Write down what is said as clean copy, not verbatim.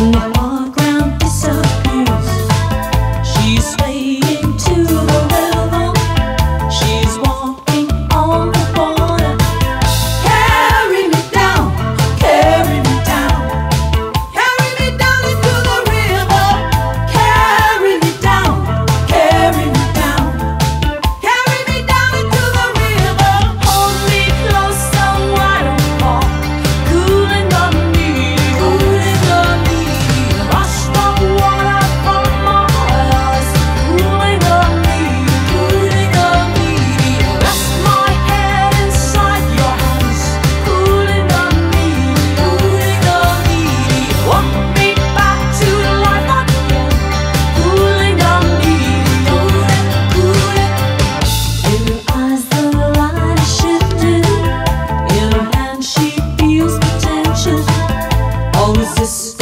and the foreground disappears. She's swaying to the rhythm. She's walking on the border. Carry me down, carry me down, carry me down into the river. Carry me down, carry me down, carry me down into the river. Hold me close so I don't fall. Cooling the need, cooling the need. Rush the water from my eyes. Cooling the need, cooling the need. Rest my head inside your hands. Cooling the need, cooling the need. Walk me back to life again. Cooling the need, cooling, cooling. In her eyes the light is shifted. In her hand she feels the tension. All resistance